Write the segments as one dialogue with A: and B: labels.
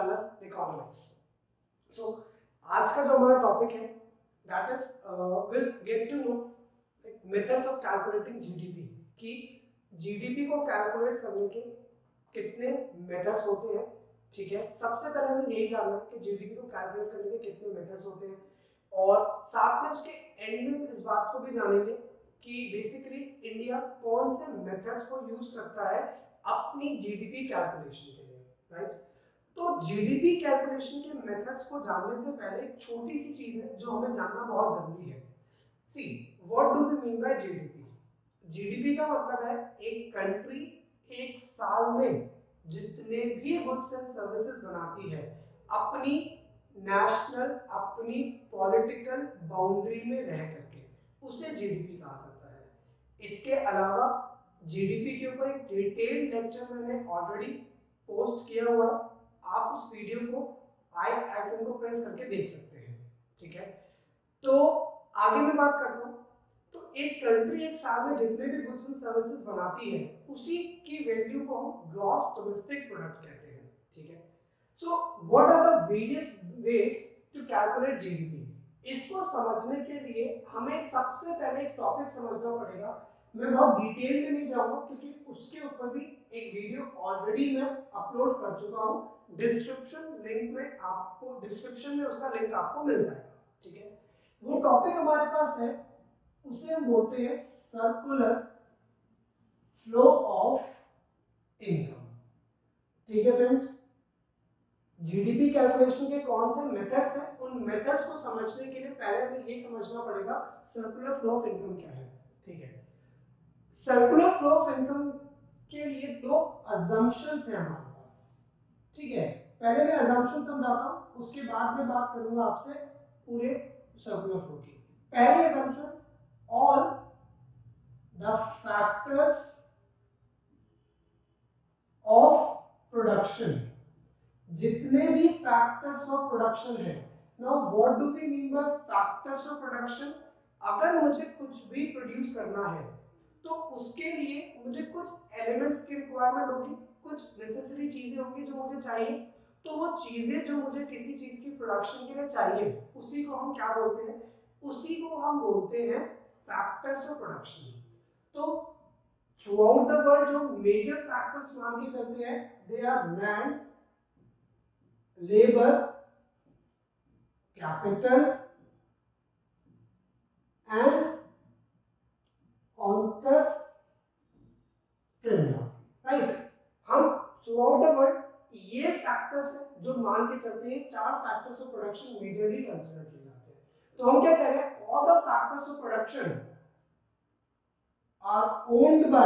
A: Channel economics. सो आज का जो हमारा टॉपिक है that is we'll get to know methods of calculating GDP कि जीडीपी को कैलकुलेट करने के कितने मेथड्स होते हैं। ठीक है, सबसे पहले हमें यही जानना है कि जीडीपी को कैलकुलेट करने के कितने मेथड्स होते हैं और साथ में उसके एंड में इस बात को भी जानेंगे कि बेसिकली इंडिया कौन से मेथड्स को यूज करता है अपनी जीडीपी कैलकुलेशन के लिए, राइट। तो जीडीपी कैलकुलेशन के मेथड्स को जानने से पहले एक छोटी सी चीज है जो हमें जानना बहुत जरूरी है। See what do we mean by GDP? GDP का मतलब है एक कंट्री एक साल में जितने भी गुड्स एंड सर्विसेज बनाती है अपनी नेशनल अपनी पॉलिटिकल बाउंड्री में रह करके, उसे जीडीपी कहा जाता है। इसके अलावा जीडीपी के ऊपर एक डिटेल लेक्चर मैंने ऑलरेडी पोस्ट किया हुआ है, आप उस वीडियो को आई आइकन को प्रेस करके देख सकते हैं। ठीक है, तो आगे मैं बात करता हूँ। तो एक कंट्री एक साल में जितने भी गुड्स एंड सर्विसेज बनाती है उसी की वैल्यू को हम ग्रॉस डोमेस्टिक प्रोडक्ट कहते हैं। ठीक है, so what are the various ways to calculate GDP? इसको समझने के लिए हमें सबसे पहले एक टॉपिक समझना पड़ेगा। मैं बहुत डिटेल में नहीं जाऊंगा क्योंकि उसके ऊपर भी एक वीडियो ऑलरेडी मैं अपलोड कर चुका हूं। डिस्क्रिप्शन में उसका लिंक आपको मिल जाएगा। ठीक है, वो टॉपिक हमारे पास है, उसे हम बोलते हैं सर्कुलर फ्लो ऑफ इनकम। ठीक है फ्रेंड्स, जीडीपी कैलकुलेशन के कौन से मेथड्स हैं, उन मेथड्स को समझने के लिए पहले हमें ये समझना पड़ेगा सर्कुलर फ्लो ऑफ इनकम क्या है। ठीक है, सर्कुलर फ्लो ऑफ इनकम के लिए दो अजम्पशंस हैं हमारे पास। ठीक है, पहले मैं अजम्पशन समझाता हूं, उसके बाद में बात करूंगा आपसे पूरे सर्कुलर फ्लो की। पहली assumption, all the factors of production, जितने भी factors of production है। now what do we mean by factors of production? अगर मुझे कुछ भी प्रोड्यूस करना है तो उसके लिए मुझे कुछ एलिमेंट्स की रिक्वायरमेंट होगी, कुछ नेसेसरी चीजें होंगी जो मुझे चाहिए। तो वो चीजें जो मुझे किसी चीज की प्रोडक्शन के लिए चाहिए उसी को हम क्या बोलते हैं? उसी को हम बोलते हैं फैक्टर्स ऑफ प्रोडक्शन। तो थ्रूआउट द वर्ल्ड जो मेजर फैक्टर्स मान के चलते हैं they are land, labour, capital and entrepreneur, right. हम थ्रूआउट द वर्ल्ड ये फैक्टर्स हैं जो मान के चलते हैं, चार factors of production majorly consider किए जाते हैं। तो हम क्या कह रहे हैं? All the factors of production are owned by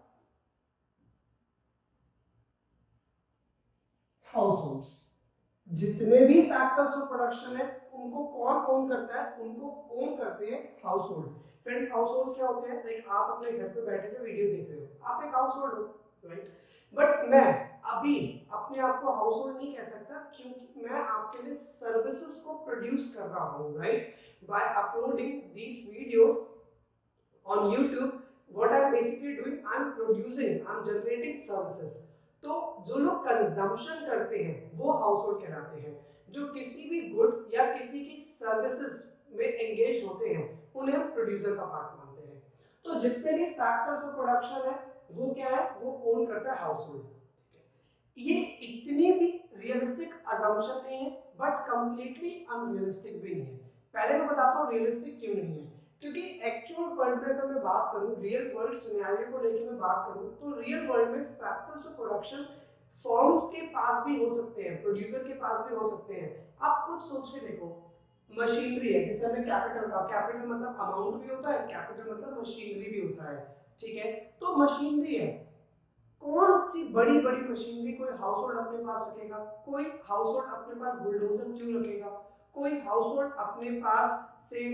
A: households। जितने भी फैक्टर्स ऑफ प्रोडक्शन है उनको कौन ओन करता है? उनको ओन करते हैं हाउसहोल्ड। फ्रेंड्स, हाउसहोल्ड्स क्या होते हैं? लाइक आप अपने घर पे बैठे के वीडियो देख रहे हो, आप एक हाउसहोल्ड हो, राइट। बट मैं अभी अपने आप को हाउसहोल्ड नहीं कह सकता क्योंकि मैं आपके लिए सर्विसेज को प्रोड्यूस कर रहा हूं, right. By uploading these videos on YouTube, what I'm basically doing, I'm producing, I'm generating services। तो जो लोग कंजम्पशन करते हैं वो हाउसहोल्ड कहलाते हैं। जो किसी भी गुड या किसी की सर्विसेज में एंगेज होते हैं उन्हें हम प्रोड्यूसर का पार्ट मानते हैं। तो जितने भी फैक्टर्स ऑफ प्रोडक्शन है वो क्या है? वो ओन करता है हाउसहोल्ड। ये इतनी भी रियलिस्टिक अजम्पशन नहीं है बट कंप्लीटली अनरियलिस्टिक भी नहीं है। पहले मैं बताता हूँ रियलिस्टिक क्यों नहीं है। क्योंकि एक्चुअल वर्ल्ड में अगर मैं बात करूं, रियल वर्ल्ड सिनेरियो को लेकर मैं बात करूं, तो रियल वर्ल्ड में फैक्टर्स ऑफ प्रोडक्शन फर्म्स के पास भी हो सकते हैं, प्रोड्यूसर के पास भी हो सकते हैं। आप खुद सोच के देखो, मशीनरी है जिसे हमने कैपिटल कहा, कैपिटल मतलब अमाउंट भी होता है, कैपिटल मतलब मशीनरी भी होता है। ठीक है, तो मशीनरी है, कौन सी बड़ी बड़ी मशीनरी कोई हाउसहोल्ड अपने पास रखेगा? कोई हाउसहोल्ड अपने पास बुलडोजर क्यों रखेगा? कोई हाउसहोल्ड अपने पास से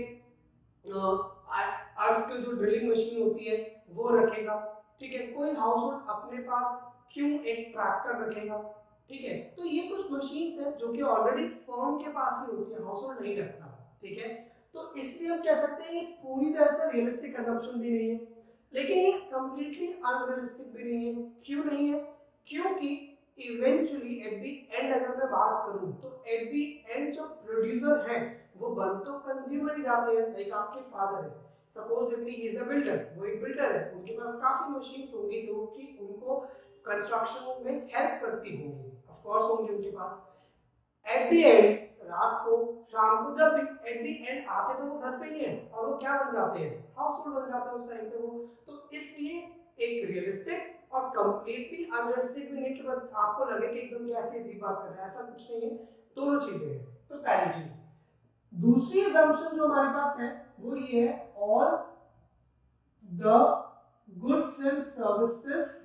A: अर्थ की जो ड्रिलिंग मशीन होती है वो रखेगा। ठीक है, कोई हाउसहोल्ड अपने पास क्यों एक ट्रैक्टर रखेगा? ठीक है, तो ये कुछ मशीन्स हैं जो कि ऑलरेडी फर्म के पास ही होती है, हाउसहोल्ड नहीं रखता। ठीक है, तो इसलिए हम कह सकते हैं ये पूरी तरह से रियलिस्टिक असम्पशन भी नहीं है, लेकिन ये कंप्लीटली अनरियलिस्टिक भी नहीं है। क्यों नहीं है? क्योंकि इवेंचुअली एट द एंड अगर मैं बात करूं तो एट द एंड जो प्रोड्यूसर है वो बन तो कंज्यूमर ही जाते हैं। लाइक आपके फादर है, supposedly he is a builder, वो एक बिल्डर है, उनके पास काफी मशीन्स होंगी जो कि उनको कंस्ट्रक्शन में हेल्प करती होंगी, ऑफ कोर्स होंगी उनके पास। एट द एंड रात को शाम को जब एट द एंड आते तो वो घर पे ही है और वो क्या बन जाते हैं, हाउस होल्ड बन जाते हैं उस टाइम पे वो। तो इसलिए एक रियलिस्टिक और कंप्लीटली अनरियलिस्टिक भी नहीं कि बस आपको लगे कि एकदम कैसे अजीब बात कर रहे हैं, ऐसा कुछ नहीं है, दोनों चीजें हैं। तो पहली चीज। दूसरी असम्पशन जो हमारे पास है वो ये है, all the goods and services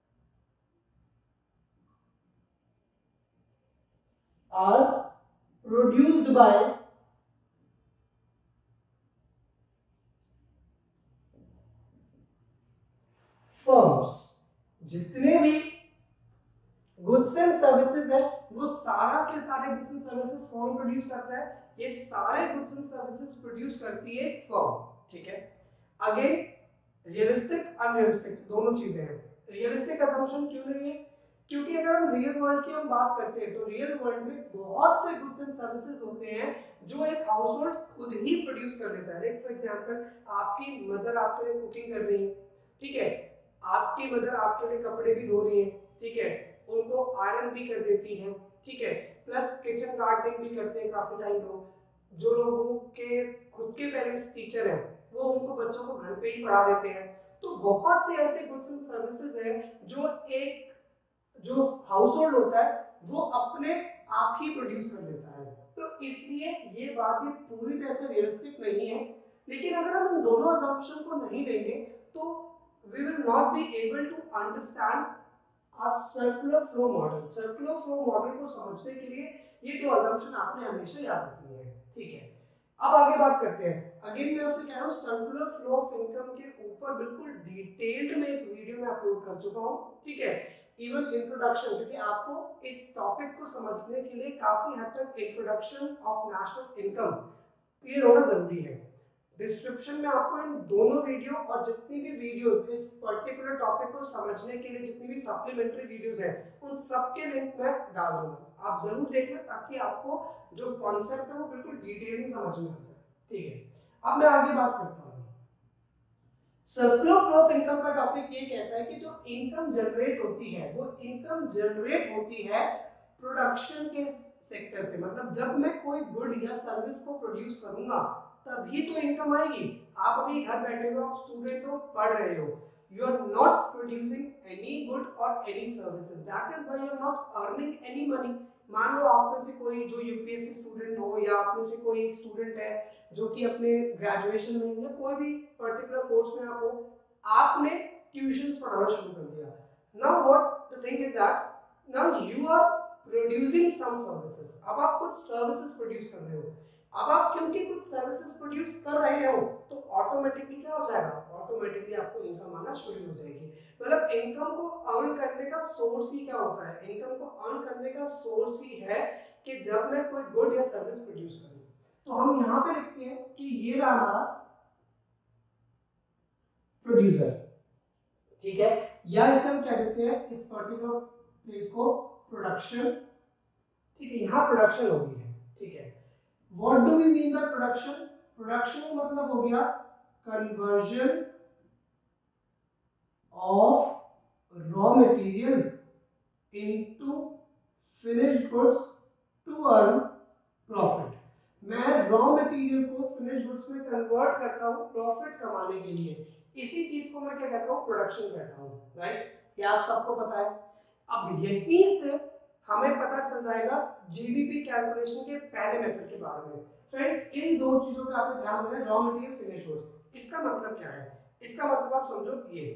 A: are produced by firms. जितने भी गुड्स एंड सर्विसेज है वो सारा के सारे goods and services firm produce करता है, ये सारे गुड्स एंड सर्विसेज प्रोड्यूस करती है फर्म, ठीक है। अगेन रियलिस्टिक अनरियलिस्टिक दोनों चीजें हैं। रियलिस्टिक असम्पशन क्यों नहीं है, क्योंकि अगर हम रियल वर्ल्ड की हम बात करते हैं तो रियल वर्ल्ड में बहुत से गुड्स एंड सर्विसेज होते हैं जो एक हाउस होल्ड खुद ही प्रोड्यूस कर लेता है। लाइक फॉर एग्जांपल आपकी मदर आपके लिए कुकिंग कर रही है, ठीक है, आपकी मदर आपके लिए कपड़े भी धो रही है, ठीक है, उनको आयरन भी कर देती है, ठीक है, प्लस किचन गार्डनिंग भी करते हैं काफी टाइम लोग। जो लोगों के खुद के पेरेंट्स टीचर हैं वो उनको बच्चों को घर पे ही पढ़ा देते हैं। तो बहुत से ऐसे गुड्स एंड सर्विसेज हैं जो एक जो हाउस होल्ड होता है वो अपने आप ही प्रोड्यूस कर लेता है। तो इसलिए ये बात भी पूरी तरह से रियलिस्टिक नहीं है। लेकिन अगर हम इन दोनों असम्पशन को नहीं लेंगे तो we will not be able to understand our circular flow model। Circular flow model को समझने के लिए ये दो assumption आपने हमेशा याद रखनी है, ठीक है। अब आगे बात करते हैं। अगेन मैं आपसे कह रहा हूँ सर्कुलर फ्लो ऑफ इनकम के ऊपर बिल्कुल डिटेल्ड में एक वीडियो में अपलोड कर चुका हूँ, ठीक है, इवन इंट्रोडक्शन, क्योंकि आपको इस टॉपिक को समझने के लिए काफी हद तक introduction of national income clear होना जरूरी है। डिस्क्रिप्शन में आपको इन दोनों वीडियो और जितनी भी वीडियोस इस पर्टिकुलर टॉपिक को समझने के लिए जितनी भी सप्लीमेंट्री वीडियोस हैं उन सब के लिंक मैं डाल दूंगा, आप जरूर देखना ताकि आपको जो कॉन्सेप्ट है वो बिल्कुल डिटेल में समझ में आ जाए, ठीक है। अब मैं आगे बात करता हूँ। सर्कुलर फ्लो ऑफ इनकम का टॉपिक ये कहता है कि जो इनकम जनरेट होती है वो इनकम जनरेट होती है प्रोडक्शन के सेक्टर से। मतलब जब मैं कोई गुड या सर्विस को प्रोड्यूस करूंगा तभी तो इनकम आएगी। आप अभी घर बैठे हो, आप स्टूडेंट हो, पढ़ रहे हो, you are not producing any good और any services, that is why you are not earning any money. मान लो आप में से कोई जो यूपीएससी स्टूडेंट हो या आप में से कोई एक स्टूडेंट है जो कि अपने ग्रेजुएशन में या कोई भी पर्टिकुलर कोर्स में आप हो, आपने ट्यूशंस पढ़ाना शुरू कर दिया। Now what the thing is that now you are producing some services. अब आप कुछ सर्विसेज प्रोड्यूस कर रहे हो। अब आप क्योंकि कुछ सर्विसेज प्रोड्यूस कर रहे हो तो ऑटोमेटिकली क्या हो जाएगा, ऑटोमेटिकली आपको इनकम आना शुरू हो जाएगी। मतलब इनकम को अर्न करने का सोर्स ही क्या होता है, इनकम को अर्न करने का सोर्स ही है कि जब मैं कोई गुड या सर्विस प्रोड्यूस करूं। तो हम यहाँ पे लिखते हैं कि ये रहा हमारा प्रोड्यूसर, ठीक है, या इसे हम क्या देते हैं इस पर्टिकुलर प्लेस को प्रोडक्शन, ठीक है, यहाँ प्रोडक्शन हो गई है, ठीक है। What do we mean by production? Production का मतलब हो गया conversion of raw material into finished goods to earn profit। मैं raw material को finished goods में convert करता हूँ profit कमाने के लिए, इसी चीज को मैं क्या कहता हूँ, प्रोडक्शन कहता हूँ, राइट। ये आप सबको पता है। अब यहीं से हमें पता चल जाएगा जीडीपी कैलकुलेशन के पहले मेथड के बारे में। फ्रेंड्स इन दो चीजों पे आपने ध्यान देना है, रॉ मटेरियल फिनिश गुड्स। इसका मतलब क्या है, इसका मतलब आप समझो ये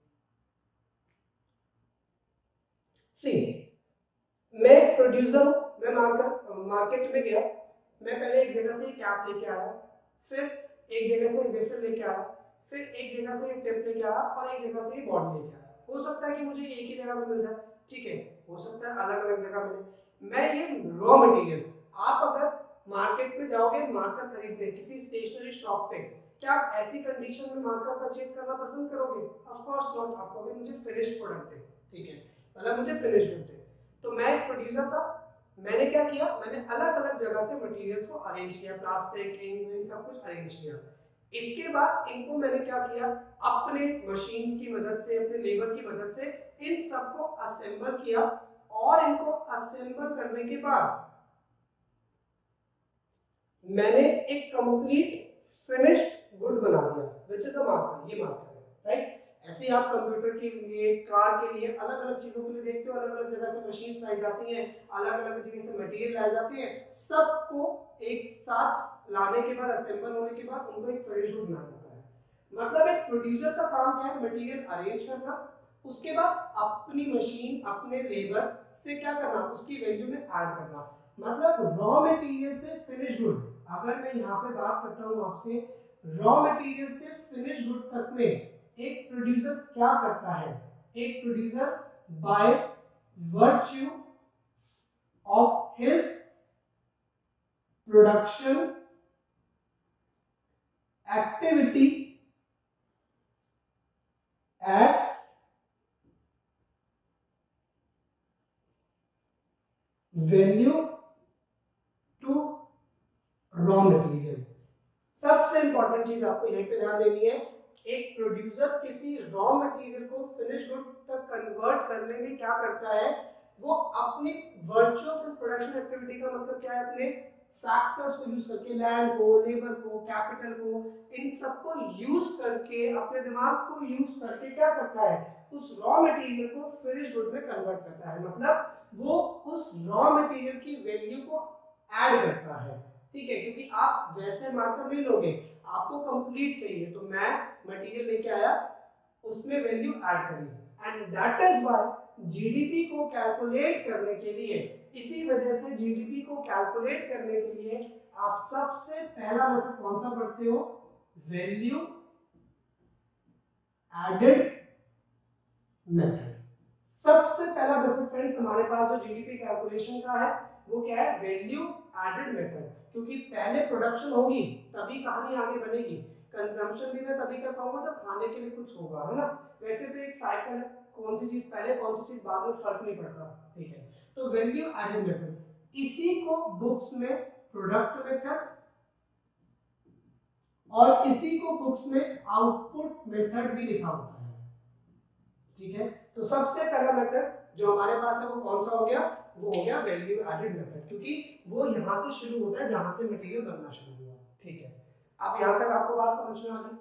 A: सी, मैं प्रोड्यूसर हूं, मैं मार्केट में गया, मैं पहले एक जगह से कैप लेके आया, फिर एक जगह से रिफिल लेके आया, फिर एक जगह से टिप लेके आया और एक जगह से बॉडी लेके आया। हो सकता है कि मुझे एक ही जगह पे मिल जाए, ठीक है, हो सकता है अलग अलग जगह मिले। मैं ये रॉ मटेरियल, आप अगर मार्केट में जाओगे मार्कर खरीदने किसी स्टेशनरी शॉप पे, क्या आप ऐसी कंडीशन में मार्कर परचेज करना पसंद करोगे? Of course not. आप कहोगे मुझे फिनिश प्रोडक्ट दे, ठीक है, मतलब मुझे फिनिश गुड दे। तो मैं एक प्रोड्यूसर था, मैंने क्या किया, मैंने अलग अलग जगह से मटेरियल्स को अरेंज किया, प्लास्टिक, इंक, सब कुछ अरेंज किया। इसके बाद इनको मैंने क्या किया, अपने मशीन्स की मदद से, अपने लेबर की मदद से इन सबको असेंबल किया, और इनको असेंबल करने के बाद मैंने एक कंप्लीट फिनिश्ड गुड बना दिया, विच इज अ मार्कर, ये मार्कर है, राइट। ऐसे आप कंप्यूटर के लिए, कार के लिए, अलग अलग चीजों के लिए देखते हो, अलग अलग जगह से मशीन्स लाई जाती हैं, अलग अलग जगह से मटेरियल लाई जाती है, सबको एक साथ लाने के बाद, असेंबल होने के बाद उनको एक फिनिश्ड गुड बनाया जाता है। मतलब एक प्रोड्यूसर का काम क्या है, मटेरियल अरेंज करना, उसके बाद अपनी मशीन, अपने लेबर से क्या करना, उसकी वैल्यू में ऐड करना। मतलब रॉ मटेरियल से फिनिश गुड, अगर मैं यहाँ पे बात करता हूँ आपसे, रॉ मटेरियल से फिनिश गुड तक में एक प्रोड्यूसर क्या करता है, एक producer by virtue of his production activity adds value to raw material. सबसे इंपॉर्टेंट चीज आपको यहीं पे ध्यान देनी है, एक प्रोड्यूसर किसी रॉ मटेरियल को फिनिश गुड तक कन्वर्ट करने में क्या करता है, वो अपनी virtue of his production activity का मतलब क्या है, अपने फैक्टर्स को यूज करके, लैंड को, लेबर को, कैपिटल को, इन सबको यूज करके, अपने दिमाग को यूज करके क्या करता है, उस रॉ मटेरियल को फिनिश गुड में कन्वर्ट करता है। मतलब वो उस रॉ मटेरियल की वैल्यू को ऐड करता है, ठीक है। क्योंकि आप वैसे मार्कर नहीं लोगे, आपको कंप्लीट चाहिए, तो मैं मटेरियल लेके आया, उसमें वैल्यू ऐड करी, and that is why GDP को कैलकुलेट करने के लिए, इसी वजह से जीडीपी को कैलकुलेट करने के लिए आप सबसे पहला मेथड कौन सा पढ़ते हो, वैल्यू एडेड मेथड। सबसे पहला मेथड फ्रेंड्स हमारे पास जो जीडीपी कैलकुलेशन का है वो क्या है, वैल्यू एडेड मेथड। क्योंकि पहले प्रोडक्शन होगी तभी कहानी आगे बनेगी, कंजम्पशन भी मैं तभी कर पाऊंगा जब खाने के लिए कुछ होगा, है ना। वैसे तो एक साइकिल है, कौन सी चीज पहले कौन सी चीज बाद में फर्क नहीं पड़ता, ठीक है। तो वैल्यू एडेड मेथड, इसी को बुक्स में प्रोडक्ट मेथड और इसी को बुक्स में आउटपुट मेथड भी लिखा होता है, ठीक है। तो सबसे पहला मेथड जो हमारे पास है वो कौन सा हो गया, वो हो गया वैल्यू एडेड मेथड, क्योंकि वो यहां से शुरू होता है जहां से मटेरियल बनना शुरू हुआ, ठीक है। अब यहां तक आपको बात समझ में आ गई।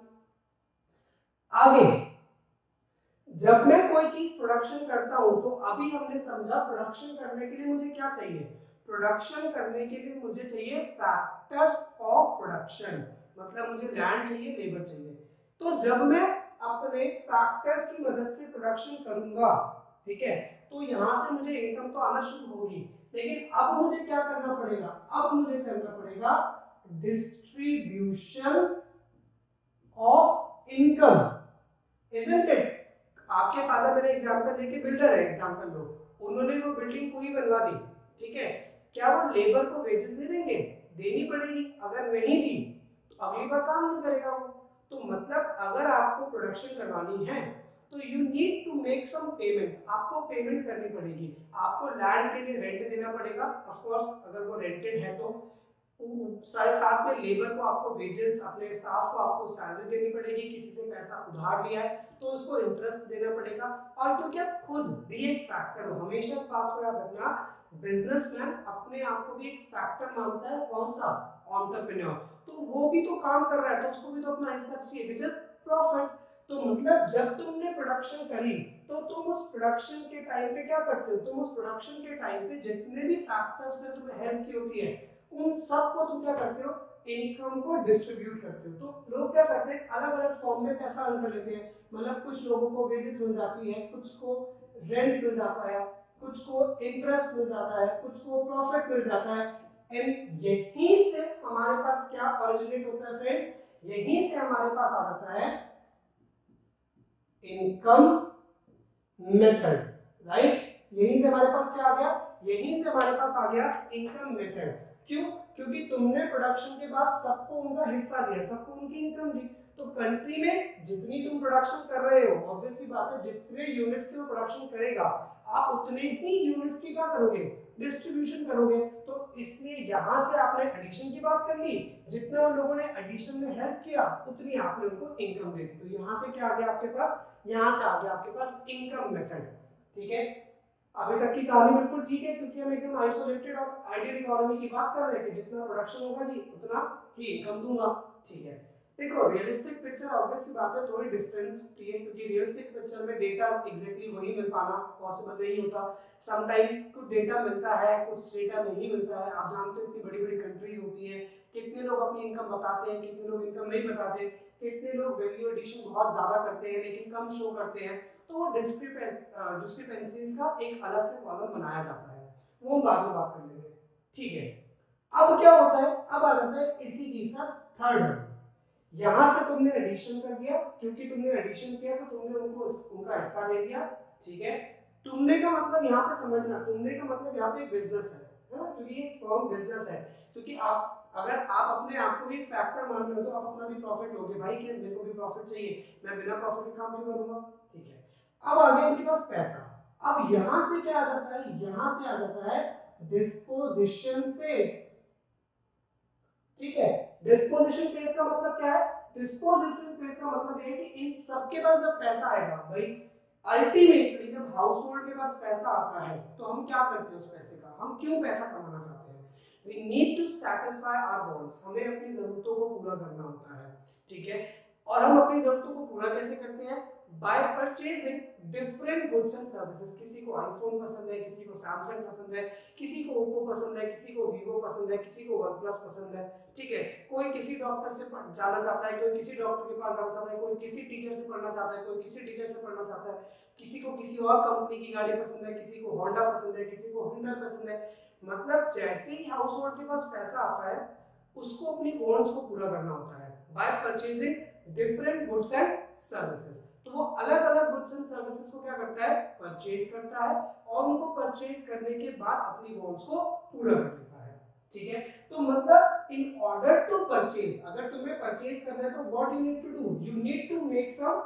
A: आगे जब मैं कोई चीज प्रोडक्शन करता हूं, तो अभी हमने समझा प्रोडक्शन करने के लिए मुझे क्या चाहिए, प्रोडक्शन करने के लिए मुझे चाहिए फैक्टर्स ऑफ प्रोडक्शन, मतलब मुझे लैंड चाहिए, लेबर चाहिए। तो जब मैं अपने फैक्टर्स की मदद से प्रोडक्शन करूंगा, ठीक है, तो यहां से मुझे इनकम तो आना शुरू होगी, लेकिन अब मुझे क्या करना पड़ेगा, अब मुझे करना पड़ेगा distribution of income, isn't it. आपके फादर, मेरे एग्जांपल लेके बिल्डर है, एग्जांपल लो, उन्होंने वो बिल्डिंग पूरी बनवा दी, ठीक है, क्या वो लेबर को वेजेस नहीं देंगे, देनी पड़ेगी, अगर नहीं दी तो अगली बार काम नहीं करेगा वो। तो मतलब अगर आपको प्रोडक्शन करवानी है तो you need to make some payments, आपको पेमेंट करनी पड़ेगी, आपको लैंड के लिए रेंट देना पड़ेगा, ऑफ कोर्स अगर वो रेंटेड है तो साथ में लेबर को आपको वेजेस, अपने स्टाफ को आपको सैलरी देनी पड़ेगी, किसी से पैसा उधार लिया है तो उसको इंटरेस्ट देना पड़ेगा, और क्योंकि आप खुद भी एक फैक्टर हो, हमेशा इस बात को याद रखना, बिजनेसमैन अपने आप को भी एक फैक्टर मानता है, कौन सा, एंटरप्रेन्योर, तो वो भी तो काम कर रहा है, तो उसको भी तो अपना हिस्सा चाहिए, विच इज प्रॉफिट। तो मतलब जब तुमने प्रोडक्शन करी तो तुम उस प्रोडक्शन के टाइम पे क्या करते हो, तुम उस प्रोडक्शन के टाइम पे जितने भी फैक्टर्स ने तुम्हें हेल्प की होती है उन सब को तुम क्या करते हो, इनकम को डिस्ट्रीब्यूट करते हो। तो लोग क्या करते हैं, अलग अलग फॉर्म में पैसा अर्न कर लेते हैं, मतलब कुछ लोगों को वेजेस मिल जाती है, कुछ को रेंट मिल जाता है, कुछ को इंटरेस्ट मिल जाता है, कुछ को प्रॉफिट मिल जाता है, एंड यहीं से हमारे पास क्या ओरिजिनेट होता है फ्रेंड्स, यहीं से हमारे पास आ जाता है इनकम मेथड, राइट। यहीं से हमारे पास क्या आ गया, यहीं से हमारे पास आ गया इनकम मेथड। क्यों, क्योंकि तुमने प्रोडक्शन के बाद सबको उनका हिस्सा दिया, सबको उनकी इनकम दी, तो कंट्री में जितनी तुम प्रोडक्शन कर रहे हो, ऑब्वियसली बात है जितने यूनिट्स की वो प्रोडक्शन करेगा, आप उतने ही यूनिट्स की क्या करोगे, डिस्ट्रीब्यूशन करोगे। तो इसलिए यहाँ से आपने एडिशन की बात कर ली, जितना उन लोगों ने एडिशन में हेल्प किया उतनी आपने उनको इनकम दे दी। तो यहाँ से क्या आ गया आपके पास, यहाँ से आ गया आपके पास इनकम मेथड। ठीक है, अभी तक की कहानी बिल्कुल ठीक है, क्योंकि हम एकदम आइसोलेटेड और आइडियल इकोनॉमी की बात कर रहे हैं कि जितना प्रोडक्शन होगा जी उतना ही इनकम दूंगा। ठीक है, देखो रियलिस्टिक पिक्चर ऑब्वियसली बात है थोड़ी डिफरेंस होती है, क्योंकि रियलिस्टिक पिक्चर में डेटा एग्जैक्टली वही मिल पाना पॉसिबल नहीं होता। सम टाइम कुछ डेटा मिलता है, कुछ डेटा नहीं मिलता है। आप जानते हो इतनी बड़ी बड़ी कंट्रीज होती हैं, कितने लोग अपनी इनकम बताते हैं, कितने लोग इनकम नहीं बताते, कितने लोग वैल्यू एडिशन बहुत ज्यादा करते हैं लेकिन कम शो करते हैं। तो वो डिस्क्रिपेंसीज का एक अलग से कॉलम बनाया जाता है, वो हम बाद में बात कर लेंगे। ठीक है, अब क्या होता है, अब आ जाता है इसी चीज का थर्ड वन। यहां से तुमने एडिशन कर दिया, क्योंकि तुमने एडिशन किया तो तुमने उनको उनका हिस्सा दे दिया। ठीक है, तुमने का मतलब यहाँ पे समझना, तुमने का मतलब यहाँ पे एक बिजनेस है ना, क्योंकि ये फर्म बिजनेस है। क्योंकि आप अगर आप अपने आप को भी एक फैक्टर मान रहे हो तो आप अपना भी प्रॉफिट लोगे भाई, कि मेरे को भी प्रॉफिट चाहिए, मैं बिना प्रॉफिट के काम क्यों करूंगा। ठीक है, अब आ गया इनके पास पैसा। अब यहां से क्या आ जाता है, यहां से आ जाता है डिस्पोजिशन फेज। ठीक है, डिस्पोजिशन फेज का मतलब क्या है, डिस्पोजिशन फेज का मतलब ये है कि इन सबके पास जब पैसा आएगा भाई, अल्टीमेटली जब हाउस होल्ड के पास पैसा आता है तो हम क्या करते हैं उस पैसे का, हम क्यों पैसा कमाना चाहते हैं, we need to satisfy our wants, हमें अपनी जरूरतों को पूरा करना होता है। ठीक है, और हम अपनी जरूरतों को पूरा कैसे करते हैं, by purchasing different goods and services. किसी को आईफोन पसंद है, किसी को सैमसंग पसंद है, किसी को ओप्पो पसंद है, किसी को वीवो पसंद है, किसी को OnePlus पसंद है। ठीक है, कोई किसी डॉक्टर से जाना चाहता है, कोई किसी डॉक्टर के पास जाना चाहता है, कोई किसी टीचर से पढ़ना चाहता है, कोई किसी टीचर से पढ़ना चाहता है, किसी को किसी और कंपनी की गाड़ी पसंद है, किसी को होंडा पसंद है, किसी को Hyundai पसंद है। मतलब जैसे ही हाउस होल्ड के पास पैसा आता है उसको अपनी वांट्स को पूरा करना होता है by purchasing different goods and services. तो वो अलग अलग गुड्स एंड सर्विसेज को क्या करता है, परचेज करता है, और उनको परचेज करने के बाद अपनी वांट्स को पूरा कर लेता है। ठीक है, तो मतलब इन ऑर्डर टू परचेज, अगर तुम्हें परचेज करना है तो what you need to do, you need to make some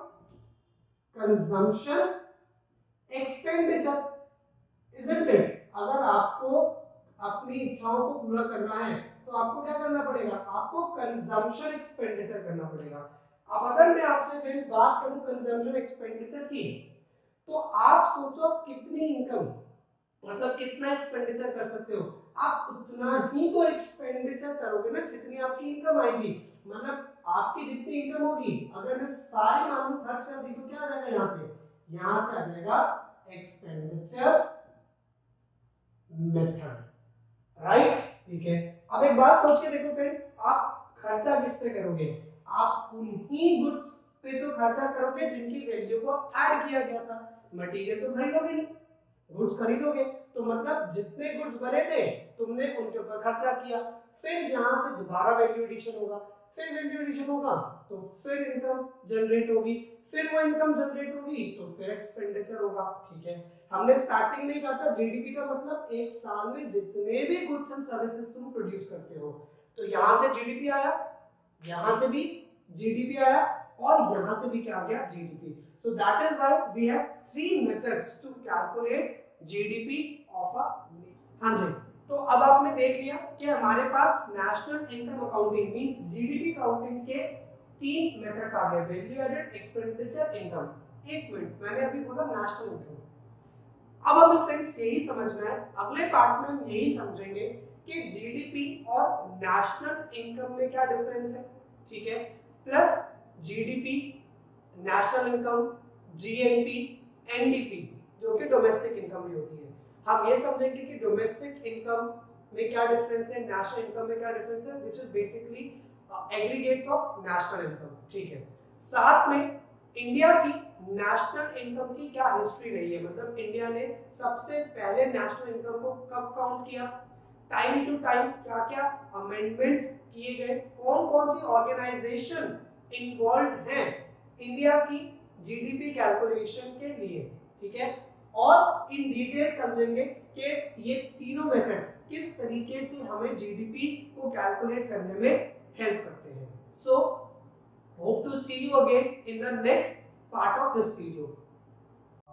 A: consumption expenditure, isn't it. अगर आपको अपनी इच्छाओं को पूरा करना है तो आपको क्या करना पड़ेगा, आपको कंजम्पशन एक्सपेंडिचर करना पड़ेगा। अब अगर मैं आपसे फ्रेंड्स बात करूं कंजम्पशन एक्सपेंडिचर की, तो आप सोचो कितनी इनकम, मतलब कितना एक्सपेंडिचर कर सकते हो, आप उतना ही तो एक्सपेंडिचर करोगे ना जितनी आपकी इनकम आएगी। मतलब आपकी जितनी इनकम होगी अगर मैं सारी मान लूं खर्च कर दी तो क्या आ जाएगा, यहां से आ जाएगा एक्सपेंडिचर मेथड, राइट। ठीक है, अब एक बात सोच के देखो फ्रेंड्स, आप खर्चा किस पे करोगे, आप उन्हीं गुड्स पे तो खर्चा करोगे जिनकी वैल्यू को ऐड किया गया था। मटेरियल तो खरीदोगे नहीं, गुड्स खरीदोगे, तो मतलब जितने गुड्स बने थे तुमने उनके ऊपर खर्चा किया, फिर यहां से दोबारा वैल्यू एडिशन होगा, फिर वैल्यू एडिशन होगा तो फिर इनकम जनरेट होगी, फिर वो इनकम जनरेट होगी तो फिर एक्सपेंडिचर होगा। ठीक है, हमने स्टार्टिंग में कहा था जीडीपी का मतलब एक साल में जितने भी गुड्स एंड सर्विसेज तुम प्रोड्यूस करते हो। तो यहां से जीडीपी आया, यहां से भी जीडीपी आया, और यहां से भी क्या आ गया, GDP. So that is why we have 3 methods to calculate GDP of a. हां जी, तो अब आपने देख लिया कि हमारे पास national income accounting means GDP counting के 3 मेथड्स आ गए, वैल्यू एडेड, एक्सपेंडिचर, इनकम। एक मिनट, मैंने अभी बोला नेशनल इनकम। अब हमें फ्रेंड्स यही समझना है, अगले पार्ट में हम यही समझेंगे कि जीडीपी और नेशनल इनकम में क्या डिफरेंस है। ठीक है, plus GDP, national income, GNP, NDP जो कि डोमेस्टिक इनकम भी होती है। हम ये समझेंगे कि डोमेस्टिक इनकम में क्या डिफरेंस है, नेशनल इनकम में क्या डिफरेंस है, which is basically aggregates of national income. ठीक है, साथ में इंडिया की नेशनल इनकम की क्या हिस्ट्री रही है, मतलब इंडिया ने सबसे पहले नेशनल इनकम को कब काउंट किया, टाइम टू टाइम क्या क्या अमेंडमेंट्स किए गए, कौन कौन सी ऑर्गेनाइजेशन इन्वॉल्व हैं इंडिया की जीडीपी कैलकुलेशन के लिए। ठीक है, और इन डिटेल समझेंगे कि ये तीनों मेथड्स किस तरीके से हमें जीडीपी को कैलकुलेट करने में हेल्प करते हैं। सो hope to see you again in the next part of this video.